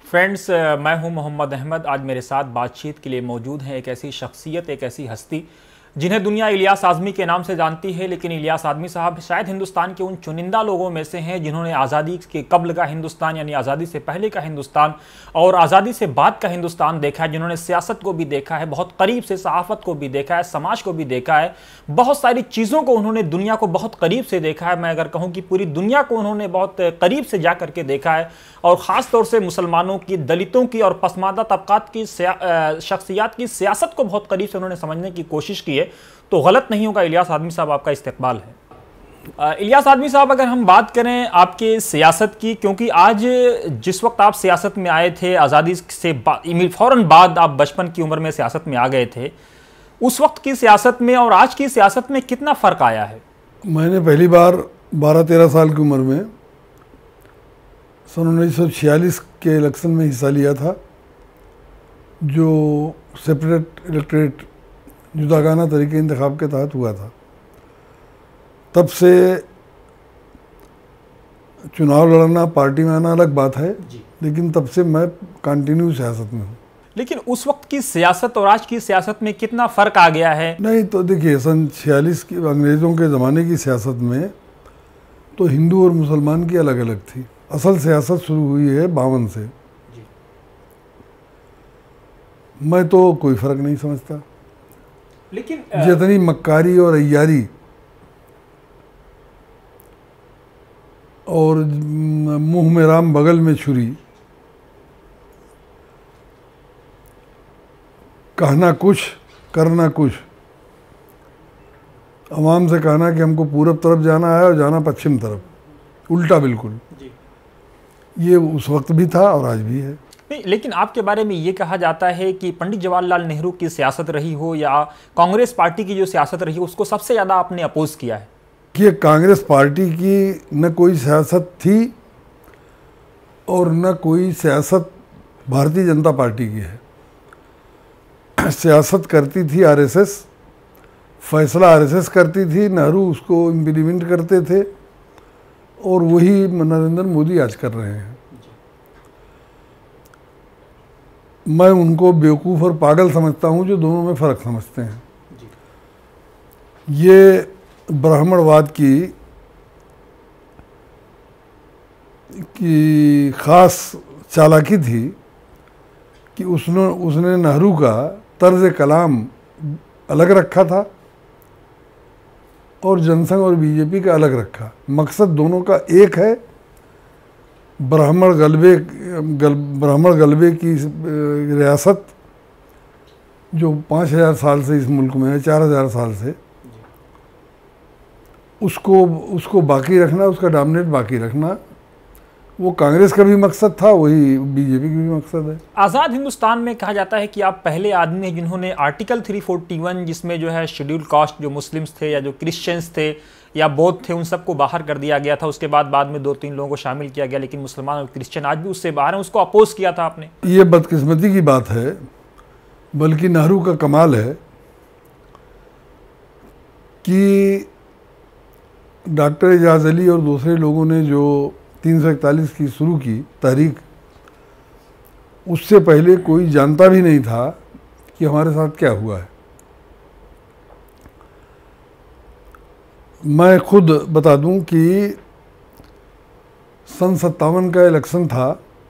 Friends, मैं हूं मोहम्मद अहमद। आज मेरे साथ बातचीत के लिए मौजूद हैं एक ऐसी शख्सियत, एक ऐसी हस्ती जिन्हें दुनिया इलियास आज़मी के नाम से जानती है। लेकिन इलियास आज़मी साहब शायद हिंदुस्तान के उन चुनिंदा लोगों में से हैं जिन्होंने आज़ादी के कब्ल का हिंदुस्तान यानी आज़ादी से पहले का हिंदुस्तान और आज़ादी से बाद का हिंदुस्तान देखा है, जिन्होंने सियासत को भी देखा है, बहुत करीब से सहाफ़त को भी देखा है, समाज को भी देखा है, बहुत सारी चीज़ों को उन्होंने दुनिया को बहुत करीब से देखा है। मैं अगर कहूँ कि पूरी दुनिया को उन्होंने बहुत करीब से जा करके देखा है और ख़ास तौर से मुसलमानों की, दलितों की और पसमानदा तबकात की शख्सियात की सियासत को बहुत करीब से उन्होंने समझने की कोशिश की है। तो गलत नहीं होगा इलियास आज़मी साहब, आपका इस्तकबाल है। इलियास आज़मी साहब, अगर हम बात करें आपके सियासत की, क्योंकि आज जिस वक्त आप सियासत में आए थे, आज़ादी से फ़ौरन बाद आप बचपन की उम्र में सियासत में आ गए थे, उस वक्त की सियासत में और आज की सियासत में कितना फ़र्क आया है? मैंने पहली बार 12-13 साल की उम्र में सन 1946 के इलेक्शन में हिस्सा लिया था, जो सेपरेट इलेक्ट्रेट जुदागाना तरीके इंतखाब के तहत हुआ था। तब से चुनाव लड़ना, पार्टी में आना अलग बात है, लेकिन तब से मैं कंटिन्यू सियासत में हूँ। लेकिन उस वक्त की सियासत और आज की सियासत में कितना फ़र्क आ गया है? नहीं तो देखिए, सन 46 की अंग्रेज़ों के ज़माने की सियासत में तो हिंदू और मुसलमान की अलग अलग थी। असल सियासत शुरू हुई है 52 से। मैं तो कोई फ़र्क नहीं समझता, लेकिन जितनी मक्कारी और अय्यारी और मुंह में राम बगल में छुरी, कहना कुछ करना कुछ, अवाम से कहना कि हमको पूरब तरफ जाना है और जाना पश्चिम तरफ, उल्टा बिल्कुल। ये उस वक्त भी था और आज भी है। नहीं, लेकिन आपके बारे में ये कहा जाता है कि पंडित जवाहरलाल नेहरू की सियासत रही हो या कांग्रेस पार्टी की जो सियासत रही हो, उसको सबसे ज़्यादा आपने अपोज किया है। कि कांग्रेस पार्टी की न कोई सियासत थी और न कोई सियासत भारतीय जनता पार्टी की है। सियासत करती थी आरएसएस, फैसला आरएसएस करती थी, नेहरू उसको इम्प्लीमेंट करते थे और वही नरेंद्र मोदी आज कर रहे हैं। मैं उनको बेवकूफ़ और पागल समझता हूँ जो दोनों में फ़र्क समझते हैं। ये ब्राह्मणवाद की ख़ास चालाकी थी कि उसने नेहरू का तर्ज कलाम अलग रखा था और जनसंघ और बीजेपी का अलग रखा। मकसद दोनों का एक है, ब्राह्मण गलबे की रियासत जो 5000 साल से इस मुल्क में है, 4000 साल से, उसको बाकी रखना, उसका डोमिनेट बाकी रखना, वो कांग्रेस का भी मकसद था, वही बीजेपी की भी मकसद है। आज़ाद हिंदुस्तान में कहा जाता है कि आप पहले आदमी हैं जिन्होंने आर्टिकल 341, जिसमें जो है शेड्यूल कास्ट जो मुस्लिम्स थे या जो क्रिश्चियंस थे या बौद्ध थे, उन सबको बाहर कर दिया गया था। उसके बाद में 2-3 लोगों को शामिल किया गया, लेकिन मुसलमान और क्रिश्चियन आज भी उससे बाहर हैं, उसको अपोज किया था आपने। ये बदकिस्मती की बात है, बल्कि नेहरू का कमाल है कि डॉक्टर एजाज अली और दूसरे लोगों ने जो 341 की शुरू की तहरीक, उससे पहले कोई जानता भी नहीं था कि हमारे साथ क्या हुआ है। मैं खुद बता दूं कि सन 57 का इलेक्शन था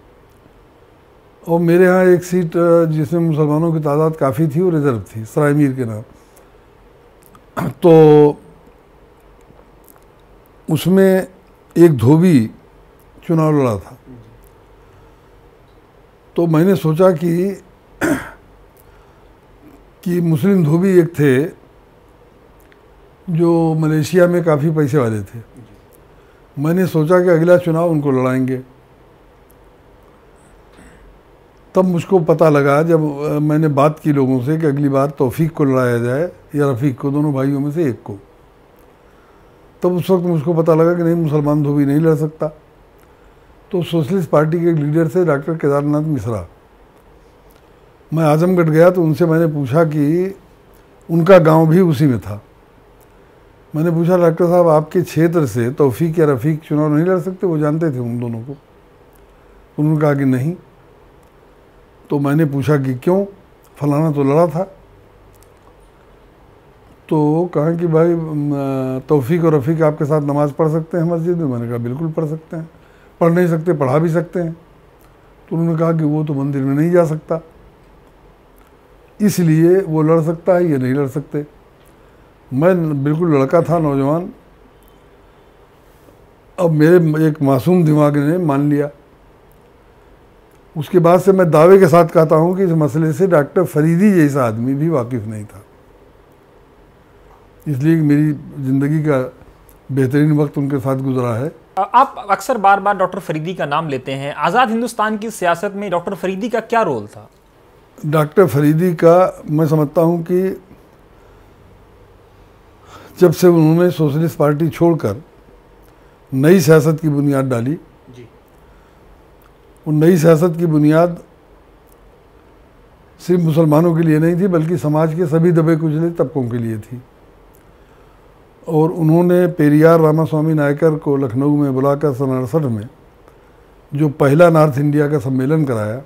और मेरे यहाँ एक सीट जिसमें मुसलमानों की तादाद काफ़ी थी वो रिजर्व थी, सराय मीर के नाम। तो उसमें एक धोबी चुनाव लड़ा था। तो मैंने सोचा कि मुस्लिम धोबी एक थे जो मलेशिया में काफ़ी पैसे वाले थे। मैंने सोचा कि अगला चुनाव उनको लड़ाएंगे। तब मुझको पता लगा, जब मैंने बात की लोगों से, कि अगली बार तौफीक को लड़ाया जाए या रफ़ीक को, दोनों भाइयों में से एक को। तब उस वक्त मुझको पता लगा कि नहीं, मुसलमान धोबी नहीं लड़ सकता। तो सोशलिस्ट पार्टी के लीडर थे डॉक्टर केदारनाथ मिश्रा। मैं आजमगढ़ गया तो उनसे मैंने पूछा कि उनका गांव भी उसी में था। मैंने पूछा, डॉक्टर साहब आपके क्षेत्र से तौफीक या रफ़ीक चुनाव नहीं लड़ सकते? वो जानते थे उन दोनों को। उन्होंने कहा कि नहीं, तो मैंने पूछा कि क्यों, फलाना तो लड़ा था। तो कहा कि भाई तौफीक और रफ़ीक आपके साथ नमाज़ पढ़ सकते हैं मस्जिद में? मैंने कहा बिल्कुल पढ़ सकते हैं। पढ़ नहीं सकते, पढ़ा भी सकते हैं। तो उन्होंने कहा कि वो तो मंदिर में नहीं जा सकता, इसलिए वो लड़ सकता है, ये नहीं लड़ सकते। मैं बिल्कुल लड़का था, नौजवान। अब मेरे एक मासूम दिमाग ने मान लिया। उसके बाद से मैं दावे के साथ कहता हूँ कि इस मसले से डॉक्टर फरीदी जैसा आदमी भी वाकिफ़ नहीं था। इसलिए मेरी ज़िंदगी का बेहतरीन वक्त उनके साथ गुजरा है। आप अक्सर बार बार डॉक्टर फरीदी का नाम लेते हैं। आज़ाद हिंदुस्तान की सियासत में डॉक्टर फरीदी का क्या रोल था? डॉक्टर फरीदी का मैं समझता हूँ कि जब से उन्होंने सोशलिस्ट पार्टी छोड़कर नई सियासत की बुनियाद डाली जी। वो नई सियासत की बुनियाद सिर्फ मुसलमानों के लिए नहीं थी, बल्कि समाज के सभी दबे कुचले तबकों के लिए थी। और उन्होंने पेरियार रामास्वामी नायकर को लखनऊ में बुलाकर सन 68 में जो पहला नॉर्थ इंडिया का सम्मेलन कराया,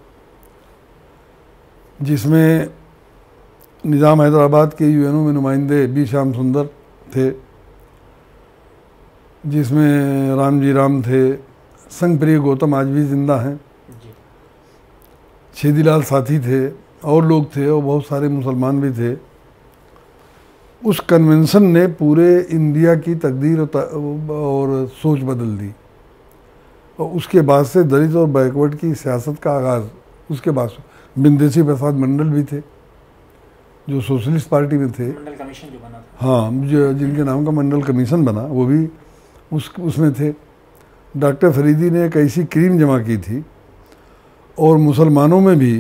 जिसमें निज़ाम हैदराबाद के यूएनओ में नुमाइंदे बी श्याम सुंदर थे, जिसमें रामजी राम थे, संगप्रिय गौतम आज भी जिंदा हैं, छेदीलाल साथी थे, और लोग थे, और बहुत सारे मुसलमान भी थे। उस कन्वेंशन ने पूरे इंडिया की तकदीर और सोच बदल दी। और उसके बाद से दलित और बैकवर्ड की सियासत का आगाज़, उसके बाद बिंदेसी प्रसाद मंडल भी थे जो सोशलिस्ट पार्टी में थे, मंडल कमीशन जो बना था। हाँ, जिनके नाम का मंडल कमीशन बना, वो भी उसमें थे। डॉक्टर फरीदी ने एक ऐसी क्रीम जमा की थी, और मुसलमानों में भी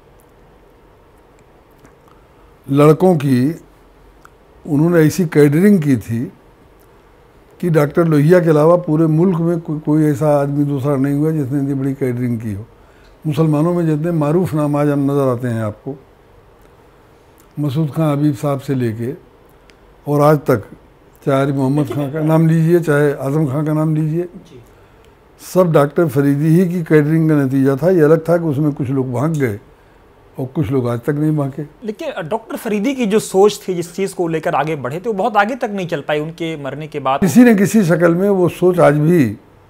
लड़कों की उन्होंने ऐसी कैडरिंग की थी कि डॉक्टर लोहिया के अलावा पूरे मुल्क में कोई ऐसा आदमी दूसरा नहीं हुआ जिसने इतनी बड़ी कैडरिंग की हो। मुसलमानों में जितने मारूफ नाम आज नज़र आते हैं आपको, मसूद खां हबीब साहब से लेके और आज तक, चाहे मोहम्मद खां का नाम लीजिए, चाहे आज़म खां का नाम लीजिए, सब डॉक्टर फरीदी ही की कैडरिंग का नतीजा था। ये अलग था कि उसमें कुछ लोग भाग गए और कुछ लोग आज तक नहीं भागे। लेकिन डॉक्टर फरीदी की जो सोच थी, जिस चीज़ को लेकर आगे बढ़े थे, वो बहुत आगे तक नहीं चल पाई उनके मरने के बाद। किसी न किसी शक्ल में वो सोच आज भी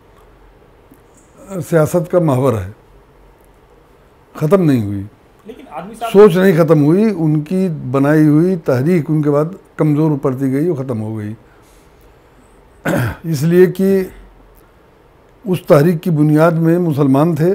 सियासत का महवर है, ख़त्म नहीं हुई। लेकिन आदमी सोच नहीं ख़त्म हुई, उनकी बनाई हुई तहरीक उनके बाद कमज़ोर पड़ती गई, वो ख़त्म हो गई। इसलिए कि उस तहरीक की बुनियाद में मुसलमान थे,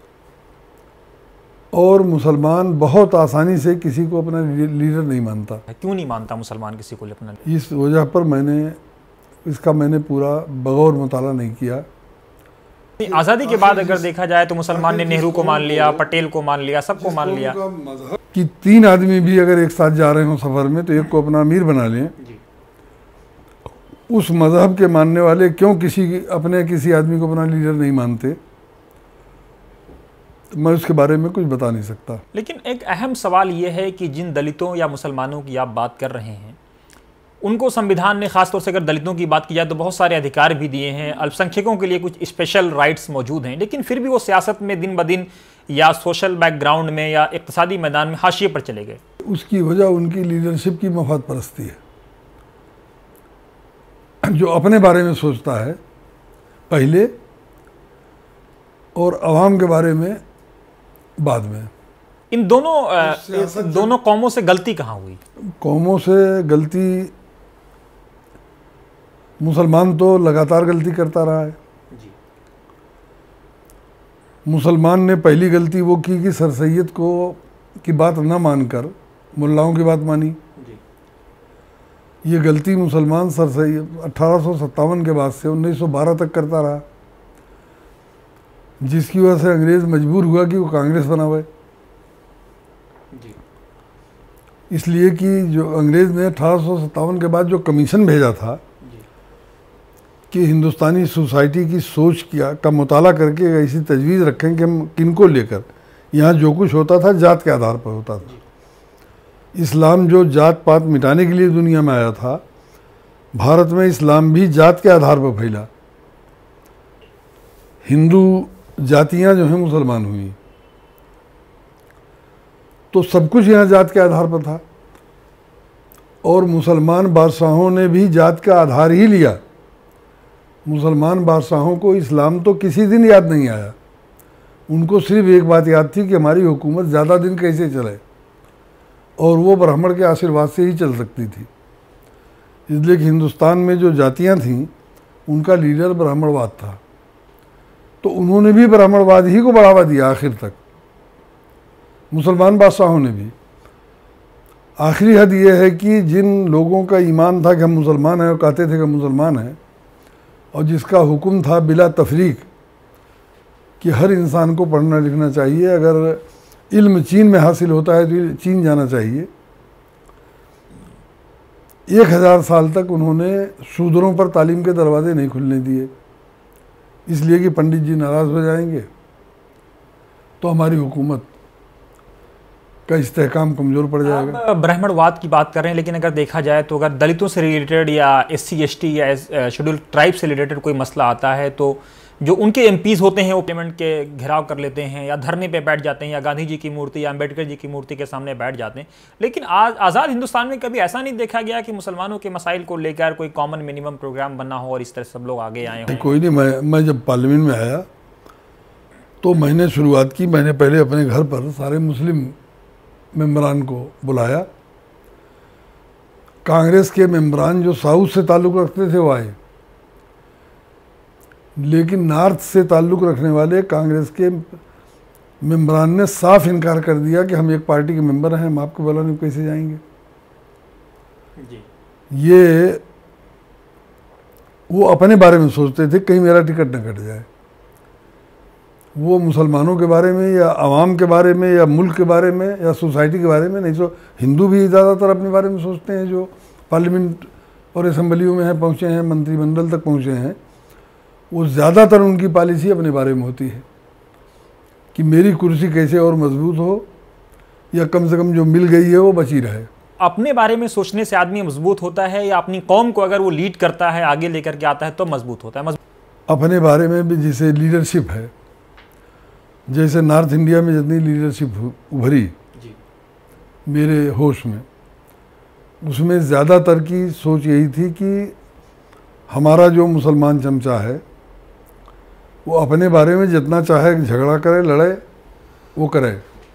और मुसलमान बहुत आसानी से किसी को अपना लीडर नहीं मानता। क्यों नहीं मानता मुसलमान किसी को अपना? इस वजह पर मैंने पूरा बगौर मुताला नहीं किया। आज़ादी के बाद अगर देखा जाए तो मुसलमान ने नेहरू को मान लिया, पटेल को मान लिया, सबको मान लिया कि 3 आदमी भी अगर एक साथ जा रहे हो सफ़र में तो एक को अपना अमीर बना लें। उस मज़हब के मानने वाले क्यों किसी आदमी को अपना लीडर नहीं मानते, मैं उसके बारे में कुछ बता नहीं सकता। लेकिन एक अहम सवाल ये है कि जिन दलितों या मुसलमानों की आप बात कर रहे हैं, उनको संविधान ने, खासतौर से अगर दलितों की बात की जाए तो बहुत सारे अधिकार भी दिए हैं, अल्पसंख्यकों के लिए कुछ स्पेशल राइट्स मौजूद हैं, लेकिन फिर भी वो सियासत में दिन ब दिन या सोशल बैकग्राउंड में या इक़्तिसादी मैदान में हाशिए पर चले गए। उसकी वजह उनकी लीडरशिप की मफाद परस्ती है। जो अपने बारे में सोचता है पहले और अवाम के बारे में बाद में। इन दोनों कौमों से गलती कहाँ हुई? कौमों से गलती, मुसलमान तो लगातार गलती करता रहा है। मुसलमान ने पहली गलती वो की कि सर सैयद की बात न मानकर मुल्लाओं की बात मानी। ये गलती मुसलमान सर सैयद 1857 के बाद से 1912 तक करता रहा, जिसकी वजह से अंग्रेज़ मजबूर हुआ कि वो कांग्रेस बनावे। इसलिए कि जो अंग्रेज़ ने 1857 के बाद जो कमीशन भेजा था कि हिंदुस्तानी सोसाइटी की सोच का मुताला करके ऐसी तजवीज़ रखें कि हम किनको लेकर, यहाँ जो कुछ होता था जात के आधार पर होता था। इस्लाम जो जात पात मिटाने के लिए दुनिया में आया था, भारत में इस्लाम भी जात के आधार पर फैला। हिंदू जातियाँ जो हैं मुसलमान हुई, तो सब कुछ यहाँ जात के आधार पर था, और मुसलमान बादशाहों ने भी जात का आधार ही लिया। मुसलमान बादशाहों को इस्लाम तो किसी दिन याद नहीं आया, उनको सिर्फ एक बात याद थी कि हमारी हुकूमत ज़्यादा दिन कैसे चले, और वो ब्राह्मण के आशीर्वाद से ही चल सकती थी। इसलिए कि हिंदुस्तान में जो जातियाँ थीं उनका लीडर ब्राह्मणवाद था, तो उन्होंने भी ब्राह्मणवाद ही को बढ़ावा दिया आखिर तक। मुसलमान बादशाहों ने भी। आखिरी हद यह है कि जिन लोगों का ईमान था कि हम मुसलमान हैं और कहते थे कि मुसलमान हैं, और जिसका हुक्म था बिला तफरीक कि हर इंसान को पढ़ना लिखना चाहिए, अगर इल्म चीन में हासिल होता है तो चीन जाना चाहिए, 1000 साल तक उन्होंने शूद्रों पर तालीम के दरवाजे नहीं खुलने दिए, इसलिए कि पंडित जी नाराज़ हो जाएंगे तो हमारी हुकूमत का इस्तेहकाम कमज़ोर पड़ जाएगा। आप ब्राह्मणवाद की बात कर रहे हैं, लेकिन अगर देखा जाए तो अगर दलितों से रिलेटेड या SC ST या शेड्यूल ट्राइब से रिलेटेड कोई मसला आता है तो जो उनके MPs होते हैं वो पार्लियामेंट के घेराव कर लेते हैं या धरने पे बैठ जाते हैं या गांधी जी की मूर्ति या अम्बेडकर जी की मूर्ति के सामने बैठ जाते हैं। लेकिन आज आज़ाद हिंदुस्तान में कभी ऐसा नहीं देखा गया कि मुसलमानों के मसाइल को लेकर कोई कॉमन मिनिमम प्रोग्राम बना हो और इस तरह सब लोग आगे आए हों। कोई नहीं, मैं जब पार्लियामेंट में आया तो मैंने शुरुआत की, मैंने पहले अपने घर पर सारे मुस्लिम मेम्बरान को बुलाया। कांग्रेस के मेम्बरान जो साउथ से ताल्लुक़ रखते थे वो आए, लेकिन नॉर्थ से ताल्लुक़ रखने वाले कांग्रेस के मेम्बरान ने साफ इनकार कर दिया कि हम एक पार्टी के मेंबर हैं, हम आपको बुलाने कैसे जाएंगे जी। ये वो अपने बारे में सोचते थे कहीं मेरा टिकट न कट जाए। वो मुसलमानों के बारे में या आवाम के बारे में या मुल्क के बारे में या सोसाइटी के बारे में नहीं। सो हिंदू भी ज़्यादातर अपने बारे में सोचते हैं, जो पार्लियामेंट और असम्बलियों में हैं, पहुँचे हैं, मंत्रिमंडल तक पहुँचे हैं, वो ज़्यादातर उनकी पॉलिसी अपने बारे में होती है कि मेरी कुर्सी कैसे और मजबूत हो, या कम से कम जो मिल गई है वो बची रहे। अपने बारे में सोचने से आदमी मजबूत होता है या अपनी कौम को अगर वो लीड करता है, आगे लेकर के आता है तो मजबूत होता है? अपने बारे में भी जैसे लीडरशिप है, जैसे नॉर्थ इंडिया में जितनी लीडरशिप उभरी जी मेरे होश में, उसमें ज़्यादातर की सोच यही थी कि हमारा जो मुसलमान चमचा है वो अपने बारे में जितना चाहे झगड़ा करे, लड़े, वो करे,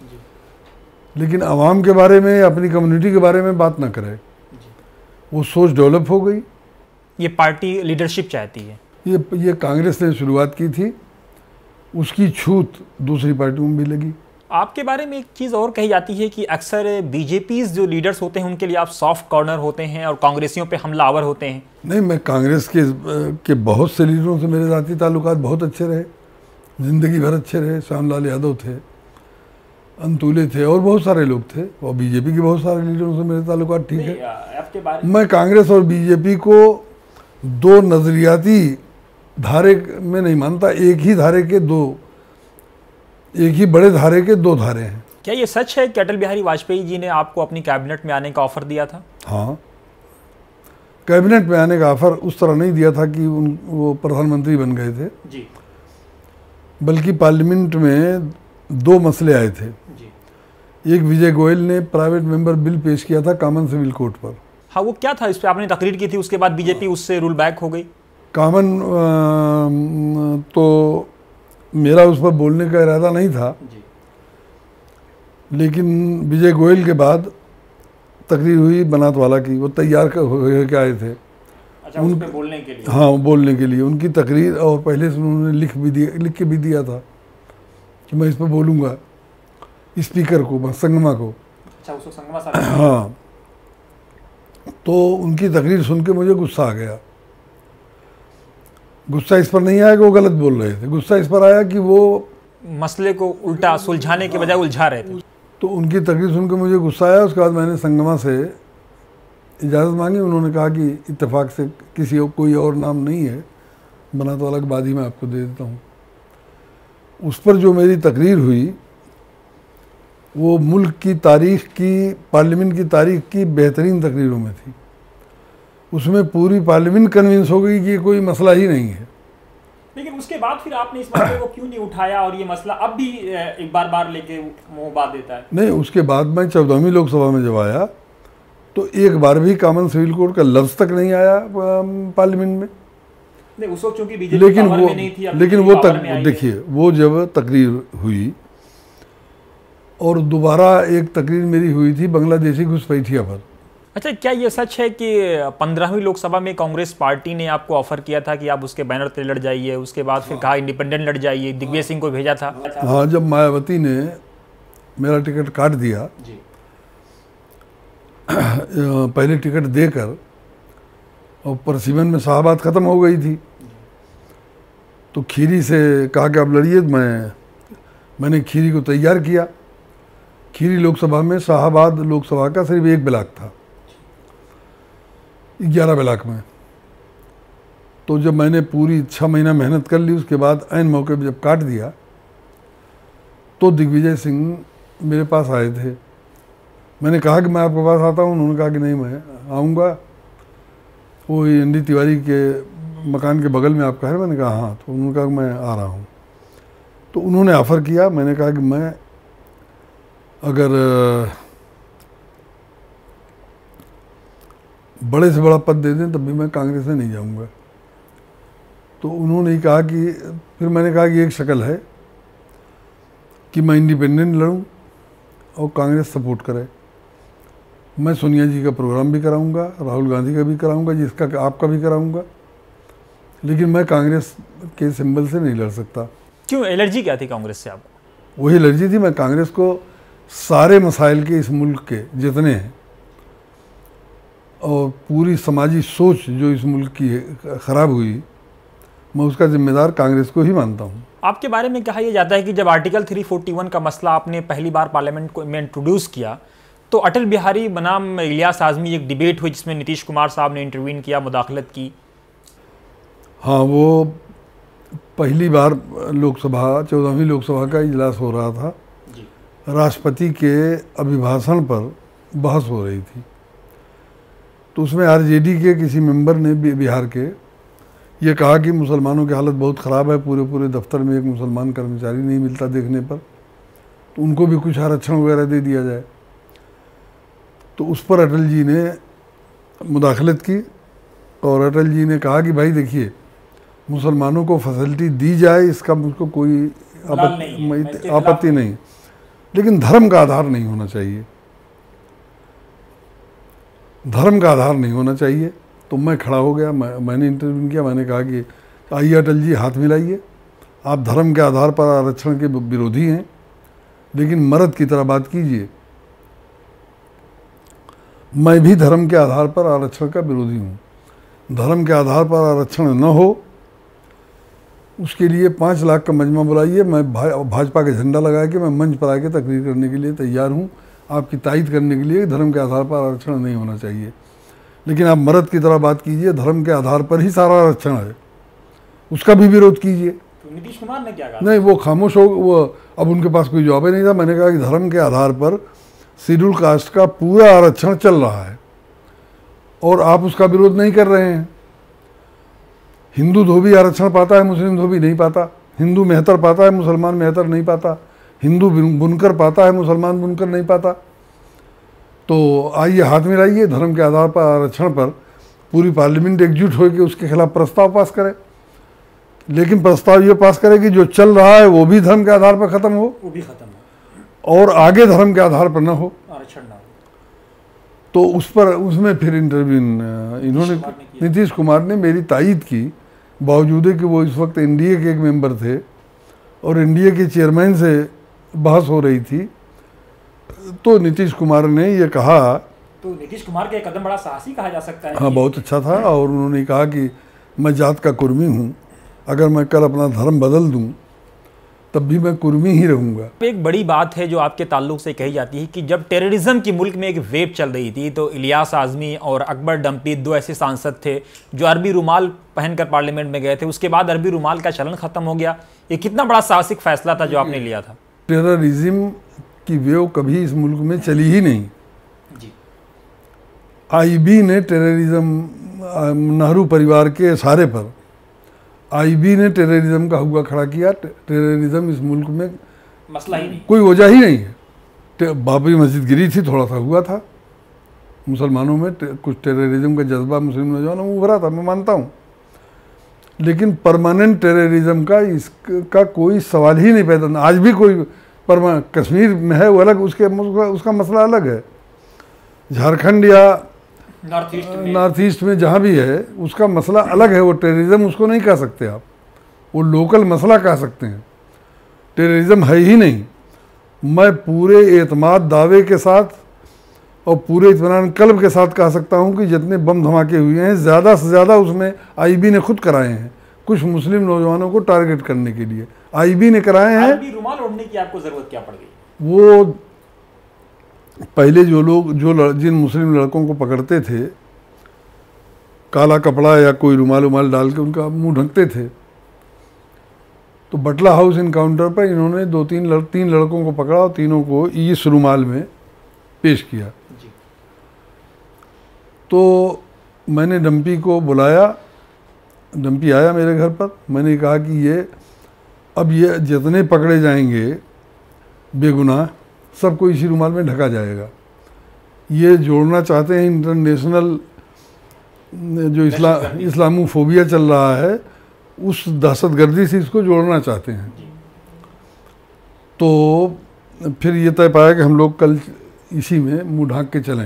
लेकिन आवाम के बारे में, अपनी कम्युनिटी के बारे में बात ना करे। वो सोच डेवलप हो गई। ये पार्टी लीडरशिप चाहती है। ये कांग्रेस ने शुरुआत की थी, उसकी छूत दूसरी पार्टियों में भी लगी। आपके बारे में एक चीज़ और कही जाती है कि अक्सर बीजेपी जो लीडर्स होते हैं उनके लिए आप सॉफ्ट कॉर्नर होते हैं और कांग्रेसियों पे हमलावर होते हैं। नहीं, मैं कांग्रेस के बहुत से लीडरों से मेरे ज़ाती ताल्लुकात बहुत अच्छे रहे, ज़िंदगी भर अच्छे रहे। श्यामलाल यादव थे, अंतुले थे, और बहुत सारे लोग थे, और बीजेपी के बहुत सारे लीडरों से मेरे ताल्लुकात ठीक है। मैं कांग्रेस और बीजेपी को दो नज़रियाती धारे में नहीं मानता, एक ही धारे के दो, एक ही बड़े धारे के दो धारे हैं। क्या ये सच है कि अटल बिहारी वाजपेयी जी ने आपको अपनी कैबिनेट में आने का ऑफर दिया था? हाँ, कैबिनेट में आने का ऑफर उस तरह नहीं दिया था कि वो प्रधानमंत्री बन गए थे जी, बल्कि पार्लियामेंट में दो मसले आए थे जी। एक विजय गोयल ने प्राइवेट मेंबर बिल पेश किया था कॉमन सिविल कोड पर। हाँ, वो क्या था? इस पर आपने तकरीर की थी, उसके बाद बीजेपी उससे रूल बैक हो गई। कॉमन तो मेरा उस पर बोलने का इरादा नहीं था जी। लेकिन विजय गोयल के बाद तकरीर हुई बनात वाला की, वो तैयार होकर आए थे। अच्छा, उस पे बोलने के लिए? हाँ, बोलने के लिए उनकी तकरीर, और पहले से उन्होंने लिख के भी दिया था कि मैं इस पर बोलूँगा, स्पीकर को, संगमा को। अच्छा, उसको संगमा साहब। हाँ, तो उनकी तकरीर सुन के मुझे गुस्सा आ गया। गुस्सा इस पर नहीं आया कि वो गलत बोल रहे थे, गुस्सा इस पर आया कि वो मसले को उल्टा सुलझाने के बजाय उलझा रहे थे। तो उनकी तकरीर सुन के मुझे गुस्सा आया। उसके बाद मैंने संगमा से इजाज़त मांगी। उन्होंने कहा कि इत्तेफाक से किसी कोई और नाम नहीं है, बनात वाला के बाद ही मैं आपको दे देता हूँ। उस पर जो मेरी तकरीर हुई वो मुल्क की तारीख़ की, पार्लियामेंट की तारीख़ की बेहतरीन तकरीरों में थी। उसमें पूरी पार्लियामेंट कन्विंस हो गई कि ये कोई मसला ही नहीं है, लेकिन उसके बाद फिर आपने इस मसले को क्यों नहीं उठाया और ये मसला अब भी एक बार लेके मुंह बात देता है? नहीं, उसके बाद मैं 14वीं लोकसभा में जब आया तो एक बार भी कॉमन सिविल कोड का लफ्ज तक नहीं आया पार्लियामेंट में। नहीं, उस वक्त चूंकि बीजेपी पावर में नहीं थी, लेकिन वो तक देखिए, वो जब तकरीर हुई और दोबारा एक तकरीर मेरी हुई थी बांग्लादेशी घुसपैठिया पर। अच्छा, क्या ये सच है कि 15वीं लोकसभा में कांग्रेस पार्टी ने आपको ऑफर किया था कि आप उसके बैनर तले लड़ जाइए, उसके बाद फिर कहा इंडिपेंडेंट लड़ जाइए, दिग्विजय सिंह को भेजा था? हाँ, जब मायावती ने मेरा टिकट काट दिया जी। पहले टिकट देकर और परसिमन में शाहबाद ख़त्म हो गई थी, तो खीरी से कहा कि आप लड़िए। मैंने खीरी को तैयार किया। खीरी लोकसभा में शाहबाद लोकसभा का सिर्फ एक ब्लॉक था 11 ब्लॉक में। तो जब मैंने पूरी 6 महीना मेहनत कर ली, उसके बाद ऐन मौके पर जब काट दिया तो दिग्विजय सिंह मेरे पास आए थे। मैंने कहा कि मैं आपके पास आता हूँ, उन्होंने कहा कि नहीं मैं आऊँगा, वो एन डी तिवारी के मकान के बगल में आपका है। मैंने कहा हाँ, तो उन्होंने कहा मैं आ रहा हूँ। तो उन्होंने ऑफ़र किया। मैंने कहा कि मैं अगर बड़े से बड़ा पद दे दें तब भी मैं कांग्रेस में नहीं जाऊँगा। तो उन्होंने कहा कि फिर मैंने कहा कि एक शक्ल है कि मैं इंडिपेंडेंट लड़ूं और कांग्रेस सपोर्ट करे। मैं सोनिया जी का प्रोग्राम भी कराऊंगा, राहुल गांधी का भी कराऊंगा, जिसका आपका भी कराऊंगा, लेकिन मैं कांग्रेस के सिंबल से नहीं लड़ सकता। क्यों? एलर्जी क्या थी कांग्रेस से आपको? वही एलर्जी थी। मैं कांग्रेस को सारे मसाइल के, इस मुल्क के जितने हैं और पूरी समाजी सोच जो इस मुल्क की ख़राब हुई, मैं उसका जिम्मेदार कांग्रेस को ही मानता हूँ। आपके बारे में कहा यह जाता है कि जब आर्टिकल 341 का मसला आपने पहली बार पार्लियामेंट में इंट्रोड्यूस किया तो अटल बिहारी बनाम इलियास आज़मी एक डिबेट हुई जिसमें नीतीश कुमार साहब ने इंटरवीन किया, मुदाखलत की। हाँ, वो पहली बार लोकसभा 14वीं लोकसभा का इजलास हो रहा था जी। राष्ट्रपति के अभिभाषण पर बहस हो रही थी, तो उसमें आरजेडी के किसी मेंबर ने बिहार के ये कहा कि मुसलमानों की हालत बहुत ख़राब है, पूरे दफ्तर में एक मुसलमान कर्मचारी नहीं मिलता देखने पर, तो उनको भी कुछ आरक्षण वगैरह दे दिया जाए। तो उस पर अटल जी ने मुदाखलत की और अटल जी ने कहा कि भाई देखिए, मुसलमानों को फैसिलिटी दी जाए, इसका मुझको कोई आपत्ति नहीं, लेकिन धर्म का आधार नहीं होना चाहिए, धर्म का आधार नहीं होना चाहिए। तो मैं खड़ा हो गया, मैंने इंटरव्यू किया। मैंने कहा कि आइए अटल जी, हाथ मिलाइए। आप धर्म के आधार पर आरक्षण के विरोधी हैं, लेकिन मर्द की तरह बात कीजिए। मैं भी धर्म के आधार पर आरक्षण का विरोधी हूँ। धर्म के आधार पर आरक्षण न हो, उसके लिए 5 लाख का मजमा बुलाइए। मैं भाजपा का झंडा लगा के मैं मंच पर आके तकरीर करने के लिए तैयार हूँ, आपकी तायद करने के लिए। धर्म के आधार पर आरक्षण नहीं होना चाहिए, लेकिन आप मर्द की तरह बात कीजिए। धर्म के आधार पर ही सारा आरक्षण है, उसका भी विरोध कीजिए। तो नीतीश कुमार ने क्या कहा? नहीं, वो खामोश हो। वो अब उनके पास कोई जवाब ही नहीं था। मैंने कहा कि धर्म के आधार पर शेड्यूल कास्ट का पूरा आरक्षण चल रहा है और आप उसका विरोध नहीं कर रहे हैं। हिंदू धोबी आरक्षण पाता है, मुस्लिम धोबी नहीं पाता। हिंदू मेहतर पाता है, मुसलमान मेहतर नहीं पाता। हिंदू बुनकर पाता है, मुसलमान बुनकर नहीं पाता। तो आइए हाथ मिलाइए, धर्म के आधार पर आरक्षण पर पूरी पार्लियामेंट एकजुट होकर उसके खिलाफ प्रस्ताव पास करे, लेकिन प्रस्ताव ये पास करे कि जो चल रहा है वो भी धर्म के आधार पर खत्म हो, वो भी खत्म हो, और आगे धर्म के आधार पर न हो, आरक्षण न हो। तो उस पर उसमें फिर इंटरव्यू इन्होंने नीतीश कुमार ने मेरी तायद की, बावजूद कि वो इस वक्त एनडीए के एक मेंबर थे और एनडीए के चेयरमैन से बहस हो रही थी। तो नीतीश कुमार ने ये कहा, तो नीतीश कुमार का कदम बड़ा साहसी कहा जा सकता है। हाँ, बहुत अच्छा था। और उन्होंने कहा कि मैं जात का कुर्मी हूँ, अगर मैं कल अपना धर्म बदल दूँ तब भी मैं कुर्मी ही रहूँगा। एक बड़ी बात है जो आपके ताल्लुक से कही जाती है कि जब टेररिज्म की मुल्क में एक वेव चल रही थी तो इलियास आज़मी और अकबर डम्पी 2 ऐसे सांसद थे जो अरबी रुमाल पहनकर पार्लियामेंट में गए थे। उसके बाद अरबी रुमाल का चलन ख़त्म हो गया। ये कितना बड़ा साहसिक फैसला था जो आपने लिया था। टेररिज्म की वेव कभी इस मुल्क में चली ही नहीं जी। आईबी ने टेररिज्म नेहरू परिवार के इशारे पर आईबी ने टेररिज्म का हुआ खड़ा किया। टेररिज्म इस मुल्क में मसला ही नहीं, कोई वजह ही नहीं है। बाबरी मस्जिद गिरी थी, थोड़ा सा हुआ था, मुसलमानों में कुछ टेररिज्म का जज्बा मुस्लिम नौजवानों में उभरा था, मैं मानता हूँ, लेकिन परमानेंट टेररिज्म का इसका कोई सवाल ही नहीं पैदा। आज भी कोई कश्मीर में है वो अलग, उसका मसला अलग है। झारखंड या नॉर्थ ईस्ट में जहाँ भी है उसका मसला अलग है। वो टेररिज्म उसको नहीं कह सकते आप, वो लोकल मसला कह सकते हैं, टेररिज्म है ही नहीं। मैं पूरे एतमाद दावे के साथ और पूरे इत्मीनान कल्ब के साथ कह सकता हूँ कि जितने बम धमाके हुए हैं ज़्यादा से ज़्यादा उसमें आईबी ने खुद कराए हैं, कुछ मुस्लिम नौजवानों को टारगेट करने के लिए आईबी ने कराए हैं। रुमाल ओढ़ने की आपको ज़रूरत क्या पड़ गई? वो पहले जिन मुस्लिम लड़कों को पकड़ते थे, काला कपड़ा या कोई रुमाल डाल के उनका मुंह ढकते थे, तो बटला हाउस इनकाउंटर पर इन्होंने तीन लड़कों को पकड़ा और तीनों को इस रुमाल में पेश किया। तो मैंने डम्पी को बुलाया, डम्पी आया मेरे घर पर। मैंने कहा कि अब ये जितने पकड़े जाएंगे बेगुनाह सबको इसी रुमाल में ढका जाएगा। ये जोड़ना चाहते हैं इंटरनेशनल जो इस्लामोफोबिया चल रहा है उस दहशतगर्दी से इसको जोड़ना चाहते हैं। तो फिर ये तय पाया कि हम लोग कल इसी में मुंह ढांक के चलें।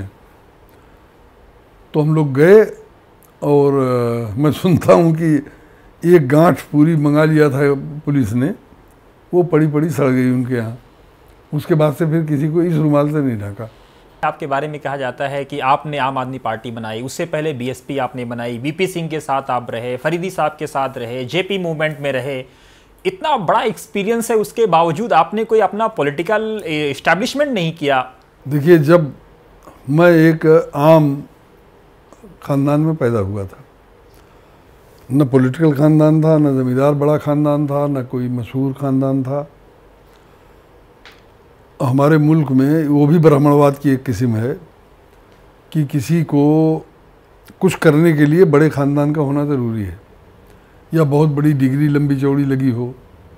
तो हम लोग गए और मैं सुनता हूँ कि एक गांठ पूरी मंगा लिया था पुलिस ने, वो पड़ी सड़ गई उनके यहाँ। उसके बाद से फिर किसी को इस रुमाल से नहीं ढका। आपके बारे में कहा जाता है कि आपने आम आदमी पार्टी बनाई, उससे पहले बीएसपी आपने बनाई, वीपी सिंह के साथ आप रहे, फरीदी साहब के साथ रहे, जेपी मूवमेंट में रहे, इतना बड़ा एक्सपीरियंस है, उसके बावजूद आपने कोई अपना पॉलिटिकल एस्टैब्लिशमेंट नहीं किया। देखिए, जब मैं एक आम ख़ानदान में पैदा हुआ था, न पॉलिटिकल ख़ानदान था, न ज़मींदार बड़ा ख़ानदान था, न कोई मशहूर ख़ानदान था। हमारे मुल्क में वो भी ब्राह्मणवाद की एक किस्म है कि किसी को कुछ करने के लिए बड़े ख़ानदान का होना ज़रूरी है या बहुत बड़ी डिग्री लंबी चौड़ी लगी हो।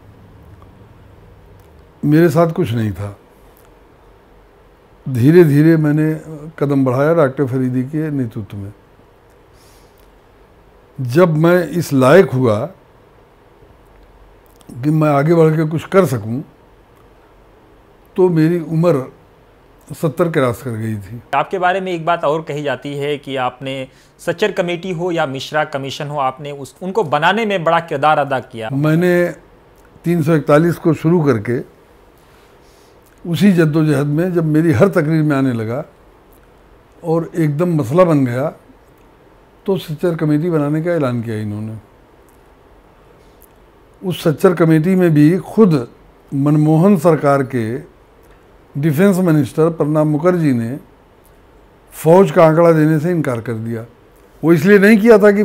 मेरे साथ कुछ नहीं था। धीरे धीरे मैंने कदम बढ़ाया डॉक्टर फरीदी के नेतृत्व में। जब मैं इस लायक हुआ कि मैं आगे बढ़ के कुछ कर सकूं, तो मेरी उम्र 70 क्रॉस कर गई थी। आपके बारे में एक बात और कही जाती है कि आपने सच्चर कमेटी हो या मिश्रा कमीशन हो, आपने उनको बनाने में बड़ा किरदार अदा किया। मैंने 341 को शुरू करके उसी जद्दोजहद में जब मेरी हर तकरीर में आने लगा और एकदम मसला बन गया, तो सच्चर कमेटी बनाने का ऐलान किया इन्होंने। उस सच्चर कमेटी में भी खुद मनमोहन सरकार के डिफेंस मिनिस्टर प्रणब मुखर्जी ने फ़ौज का आंकड़ा देने से इनकार कर दिया। वो इसलिए नहीं किया था कि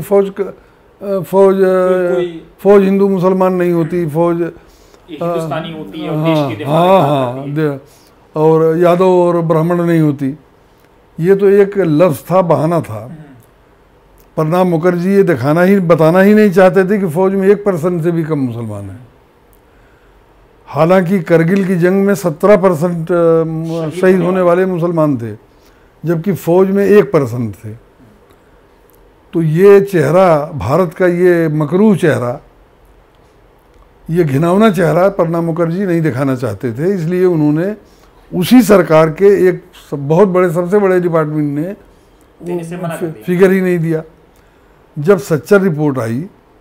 फ़ौज हिंदू मुसलमान नहीं होती, फ़ौज हिंदुस्तानी होती है और हाँ, देश की हाँ, और यादव और ब्राह्मण नहीं होती। ये तो एक लफ्ज़ था, बहाना था। प्रणब मुखर्जी ये बताना ही नहीं चाहते थे कि फ़ौज में 1% से भी कम मुसलमान हैं। हालांकि करगिल की जंग में 17% शहीद होने वाले मुसलमान थे, जबकि फ़ौज में 1% थे। तो ये चेहरा, भारत का ये मकरूह चेहरा, ये घिनौना चेहरा प्रणब मुखर्जी नहीं दिखाना चाहते थे। इसलिए उन्होंने उसी सरकार के एक बहुत बड़े, सबसे बड़े डिपार्टमेंट ने फिगर ही नहीं दिया। जब सच्चर रिपोर्ट आई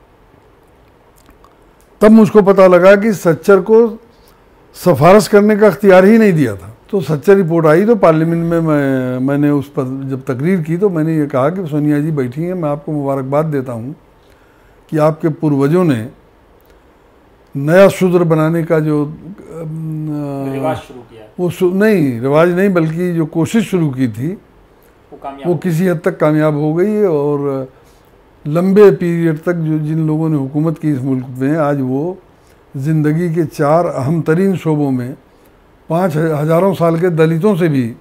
तब मुझको पता लगा कि सच्चर को सिफारिश करने का अख्तियार ही नहीं दिया था। तो सच्चर रिपोर्ट आई तो पार्लियामेंट में मैंने उस पर जब तकरीर की तो मैंने ये कहा कि सोनिया जी बैठी हैं, मैं आपको मुबारकबाद देता हूँ कि आपके पूर्वजों ने नया शूद्र बनाने का जो रिवाज शुरू किया, वो नहीं रिवाज नहीं बल्कि जो कोशिश शुरू की थी वो किसी हद तक कामयाब हो गई। और लंबे पीरियड तक जिन लोगों ने हुकूमत की इस मुल्क में, आज वो ज़िंदगी के 4 अहम तरीन शोबों में 5,000 साल के दलितों से भी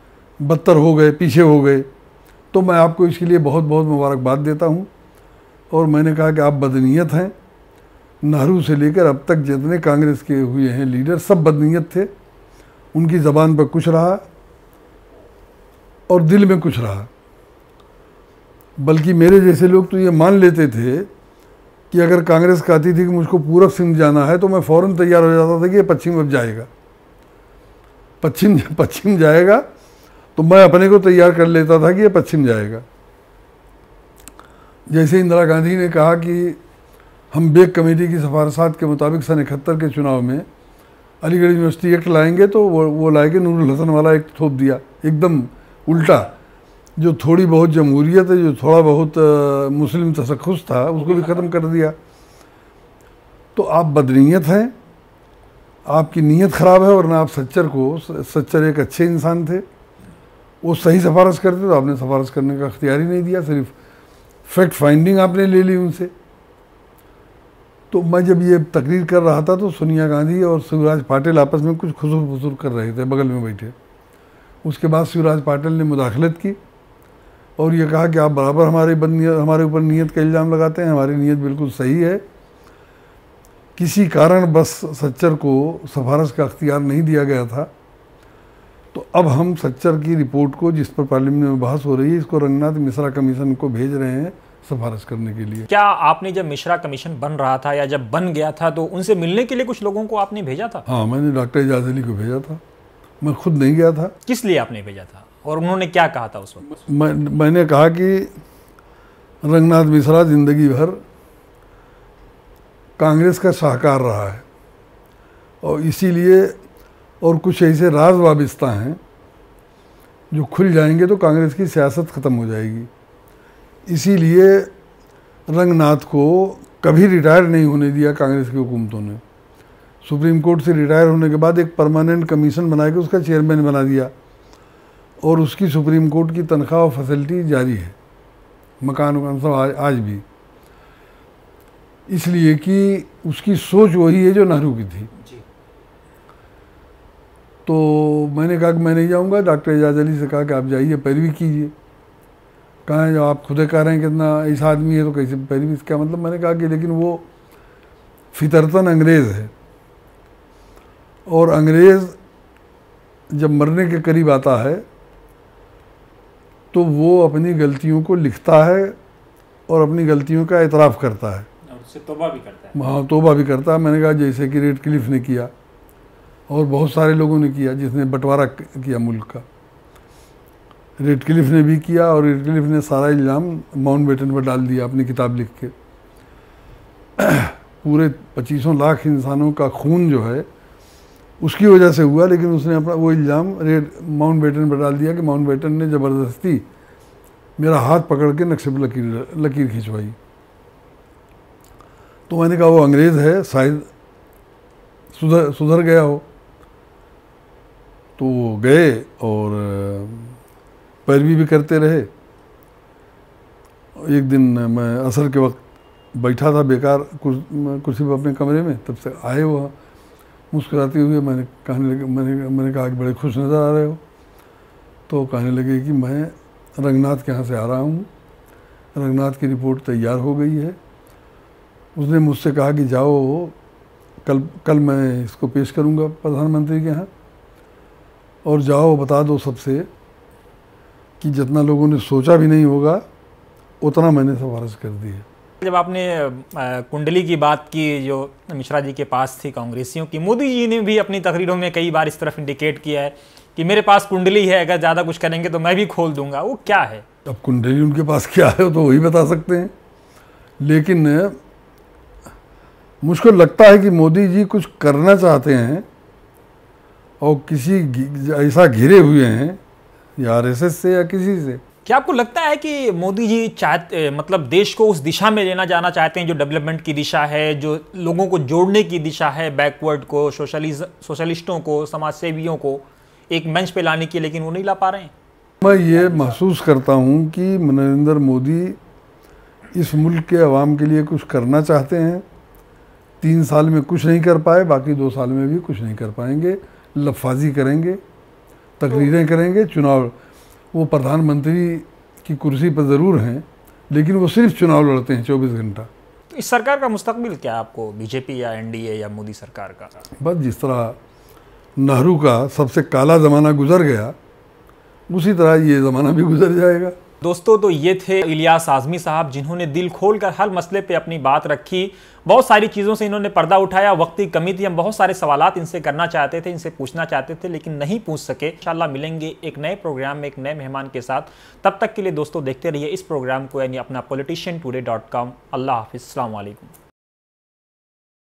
बदतर हो गए, पीछे हो गए। तो मैं आपको इसके लिए बहुत बहुत मुबारकबाद देता हूँ। और मैंने कहा कि आप बदनीयत हैं। नेहरू से लेकर अब तक जितने कांग्रेस के हुए हैं लीडर सब बदनीयत थे, उनकी ज़बान पर कुछ रहा और दिल में कुछ रहा। बल्कि मेरे जैसे लोग तो ये मान लेते थे कि अगर कांग्रेस कहती थी कि मुझको पूरब सिंध जाना है तो मैं फ़ौरन तैयार हो जाता था कि ये पश्चिम अब जाएगा, पश्चिम जाएगा, तो मैं अपने को तैयार कर लेता था कि ये पश्चिम जाएगा। जैसे इंदिरा गांधी ने कहा कि हम बेग कमेटी की सिफारिशात के मुताबिक सन 71 के चुनाव में अलीगढ़ यूनिवर्सिटी एक्ट लाएंगे, तो वो लाए के नूरुल हसन वाला एक्ट थोप दिया, एकदम उल्टा। जो थोड़ी बहुत जमहूरियत है, जो थोड़ा बहुत मुस्लिम तशख़्ख़ुस था, उसको भी ख़त्म कर दिया। तो आप बदनीयत हैं, आपकी नीयत ख़राब है, और ना आप सच्चर एक अच्छे इंसान थे। वो सही सिफारिश करते तो आपने सिफारिश करने का अख्तियार ही नहीं दिया, सिर्फ फैक्ट फाइंडिंग आपने ले ली उनसे। तो मैं जब ये तकरीर कर रहा था तो सोनिया गांधी और शिवराज पाटिल आपस में कुछ खुसुर फुसुर कर रहे थे बगल में बैठे। उसके बाद शिवराज पाटिल ने मुदाखलत की और ये कहा कि आप बराबर हमारे ऊपर नीयत का इल्ज़ाम लगाते हैं, हमारी नीयत बिल्कुल सही है। किसी कारण बस सच्चर को सिफारिश का अख्तियार नहीं दिया गया था। तो अब हम सच्चर की रिपोर्ट को, जिस पर पार्लियामेंट में बहस हो रही है, इसको रंगनाथ मिश्रा कमीशन को भेज रहे हैं सिफारिश करने के लिए। क्या आपने जब मिश्रा कमीशन बन रहा था या जब बन गया था तो उनसे मिलने के लिए कुछ लोगों को आपने भेजा था? हाँ, मैंने डॉक्टर एजाज अली को भेजा था, मैं खुद नहीं गया था। किस लिए आपने भेजा था और उन्होंने क्या कहा था उस वक्त? मैंने कहा कि रंगनाथ मिश्रा जिंदगी भर कांग्रेस का शाहकार रहा है और इसीलिए, और कुछ ऐसे राज वाबिस्ता हैं जो खुल जाएंगे तो कांग्रेस की सियासत ख़त्म हो जाएगी। इसीलिए रंगनाथ को कभी रिटायर नहीं होने दिया कांग्रेस की हुकूमतों ने। सुप्रीम कोर्ट से रिटायर होने के बाद एक परमानेंट कमीशन बना के उसका चेयरमैन बना दिया और उसकी सुप्रीम कोर्ट की तनख्वाह और फैसिलिटी जारी है, मकान वकान सब आज भी, इसलिए कि उसकी सोच वही है जो नेहरू की थी। तो मैंने कहा कि मैं नहीं जाऊंगा। डॉक्टर एजाज अली से कहा कि आप जाइए, पैरवी कीजिए। कहाँ जो आप खुद कह रहे हैं कितना ऐसा आदमी है तो कैसे पैरवी, इसका मतलब मैंने कहा कि लेकिन वो फितरतन अंग्रेज़ है और अंग्रेज़ जब मरने के करीब आता है तो वो अपनी गलतियों को लिखता है और अपनी गलतियों का एतराफ़ करता है और उससे तौबा भी करता है। हाँ, तौबा भी करता है। मैंने कहा जैसे कि रेड क्लिफ ने किया और बहुत सारे लोगों ने किया, जिसने बंटवारा किया मुल्क का। रेड क्लिफ ने भी किया और रेड क्लिफ ने सारा इल्ज़ाम माउंटबेटन पर डाल दिया अपनी किताब लिख के। पूरे 25 लाख इंसानों का खून जो है उसकी वजह से हुआ, लेकिन उसने अपना वो इल्ज़ाम माउंटबेटन पर डाल दिया कि माउंटबेटन ने ज़बरदस्ती मेरा हाथ पकड़ के नक्शे पर लकीर खिंचवाई। तो मैंने कहा वो अंग्रेज़ है, शायद सुधर गया हो। तो वो गए और पैरवी भी करते रहे। एक दिन मैं असर के वक्त बैठा था बेकार कुर्सी पर अपने कमरे में, तब से आए वहाँ मुस्कुराते हुए। मैंने कहा कि बड़े खुश नज़र आ रहे हो। तो कहने लगे कि मैं रंगनाथ के यहाँ से आ रहा हूँ, रंगनाथ की रिपोर्ट तैयार हो गई है। उसने मुझसे कहा कि जाओ, कल मैं इसको पेश करूँगा प्रधानमंत्री के यहाँ, और जाओ बता दो सबसे कि जितना लोगों ने सोचा भी नहीं होगा उतना मैंने सिफारिश कर दी है। जब आपने कुंडली की बात की जो मिश्रा जी के पास थी कांग्रेसियों की, मोदी जी ने भी अपनी तकरीरों में कई बार इस तरफ इंडिकेट किया है कि मेरे पास कुंडली है, अगर ज़्यादा कुछ करेंगे तो मैं भी खोल दूंगा। वो क्या है? अब कुंडली उनके पास क्या है तो वही बता सकते हैं, लेकिन मुझको लगता है कि मोदी जी कुछ करना चाहते हैं और किसी ऐसा घिरे हुए हैं या आरएसएस से या किसी से। क्या आपको लगता है कि मोदी जी चाहते, मतलब देश को उस दिशा में लेना जाना चाहते हैं जो डेवलपमेंट की दिशा है, जो लोगों को जोड़ने की दिशा है, बैकवर्ड को, सोशलिस्टों को, समाज सेवियों को एक मंच पे लाने की, लेकिन वो नहीं ला पा रहे हैं? मैं ये महसूस करता हूँ कि नरेंद्र मोदी इस मुल्क के अवाम के लिए कुछ करना चाहते हैं। 3 साल में कुछ नहीं कर पाए, बाकी 2 साल में भी कुछ नहीं कर पाएंगे। लफाजी करेंगे, तकरीरें करेंगे, चुनाव, वो प्रधानमंत्री की कुर्सी पर ज़रूर हैं लेकिन वो सिर्फ चुनाव लड़ते हैं 24 घंटा। इस सरकार का मुस्तकबिल क्या आपको, बीजेपी या एनडीए या मोदी सरकार का? बस जिस तरह नेहरू का सबसे काला ज़माना गुजर गया, उसी तरह ये ज़माना भी गुजर जाएगा। दोस्तों, तो ये थे इलियास आज़मी साहब, जिन्होंने दिल खोलकर हर मसले पे अपनी बात रखी। बहुत सारी चीज़ों से इन्होंने पर्दा उठाया। वक्त की कमी थी, हम बहुत सारे सवालात इनसे करना चाहते थे, इनसे पूछना चाहते थे, लेकिन नहीं पूछ सके। इंशाल्लाह मिलेंगे एक नए प्रोग्राम में एक नए मेहमान के साथ। तब तक के लिए दोस्तों देखते रहिए इस प्रोग्राम को, यानी अपना politiciantoday.com। अल्लाह हाफिज़, अस्सलाम वालेकुम।